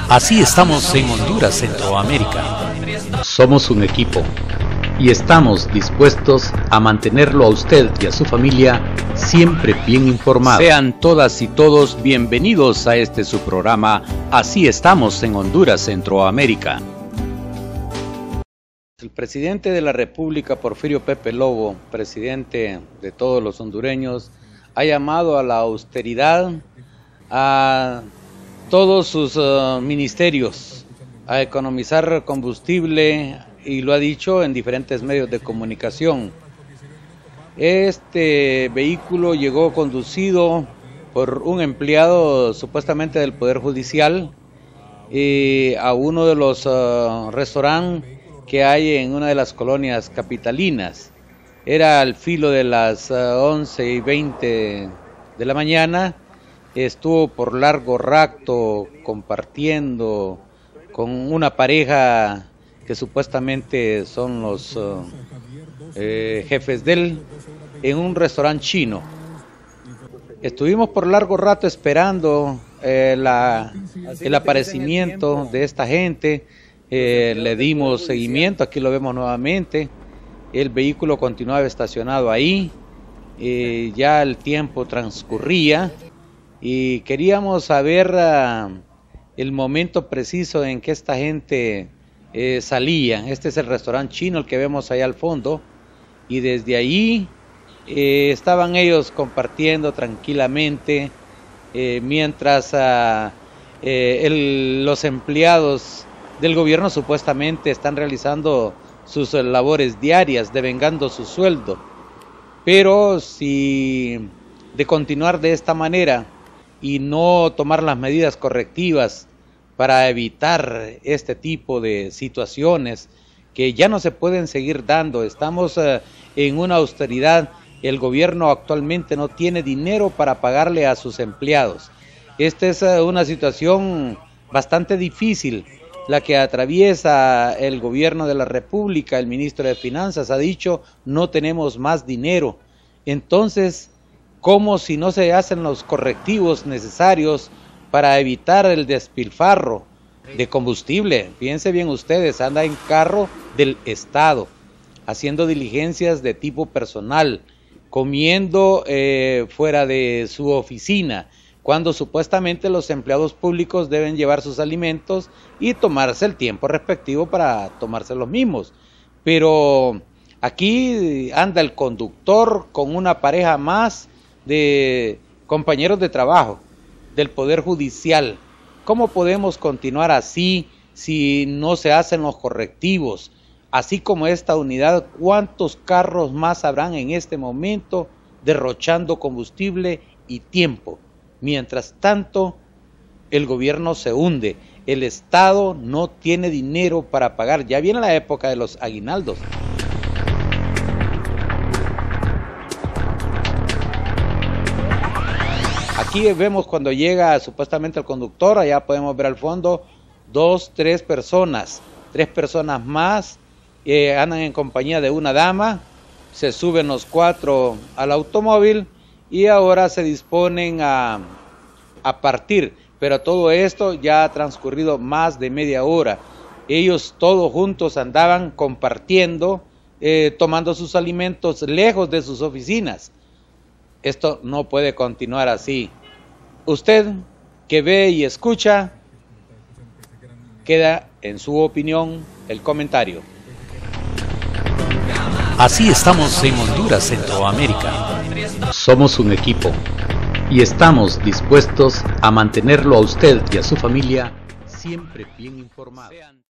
Así estamos en Honduras, Centroamérica. Somos un equipo y estamos dispuestos a mantenerlo a usted y a su familia siempre bien informados. Sean todas y todos bienvenidos a este su programa Así estamos en Honduras, Centroamérica. El presidente de la República, Porfirio Pepe Lobo, presidente de todos los hondureños, ha llamado a la austeridad a todos sus ministerios, a economizar combustible, y lo ha dicho en diferentes medios de comunicación. Este vehículo llegó conducido por un empleado supuestamente del Poder Judicial a uno de los restaurantes que hay en una de las colonias capitalinas. Era al filo de las 11:20 de la mañana. Estuvo por largo rato compartiendo con una pareja que supuestamente son los jefes de él en un restaurante chino. Estuvimos por largo rato esperando el aparecimiento de esta gente. Le dimos seguimiento, aquí lo vemos nuevamente. El vehículo continuaba estacionado ahí, ya el tiempo transcurría y queríamos saber el momento preciso en que esta gente salía. Este es el restaurante chino, el que vemos allá al fondo, y desde ahí estaban ellos compartiendo tranquilamente, mientras los empleados del gobierno supuestamente están realizando sus labores diarias, devengando su sueldo. Pero si de continuar de esta manera y no tomar las medidas correctivas para evitar este tipo de situaciones que ya no se pueden seguir dando, estamos en una austeridad. El gobierno actualmente no tiene dinero para pagarle a sus empleados. Esta es una situación bastante difícil la que atraviesa el gobierno de la República. El ministro de Finanzas ha dicho: no tenemos más dinero. Entonces, ¿cómo si no se hacen los correctivos necesarios para evitar el despilfarro de combustible? Fíjense bien ustedes, anda en carro del Estado, haciendo diligencias de tipo personal, comiendo fuera de su oficina, cuando supuestamente los empleados públicos deben llevar sus alimentos y tomarse el tiempo respectivo para tomarse los mismos. Pero aquí anda el conductor con una pareja más de compañeros de trabajo del Poder Judicial. ¿Cómo podemos continuar así si no se hacen los correctivos? Así como esta unidad, ¿cuántos carros más habrán en este momento derrochando combustible y tiempo? Mientras tanto, el gobierno se hunde, el Estado no tiene dinero para pagar. Ya viene la época de los aguinaldos. Aquí vemos cuando llega supuestamente el conductor, allá podemos ver al fondo 2, 3 personas, 3 personas más, andan en compañía de una dama, se suben los 4 al automóvil y ahora se disponen a partir, pero todo esto ya ha transcurrido más de media hora. Ellos todos juntos andaban compartiendo, tomando sus alimentos lejos de sus oficinas. Esto no puede continuar así. Usted que ve y escucha, queda en su opinión el comentario. Así estamos en Honduras, Centroamérica. Somos un equipo y estamos dispuestos a mantenerlo a usted y a su familia siempre bien informados.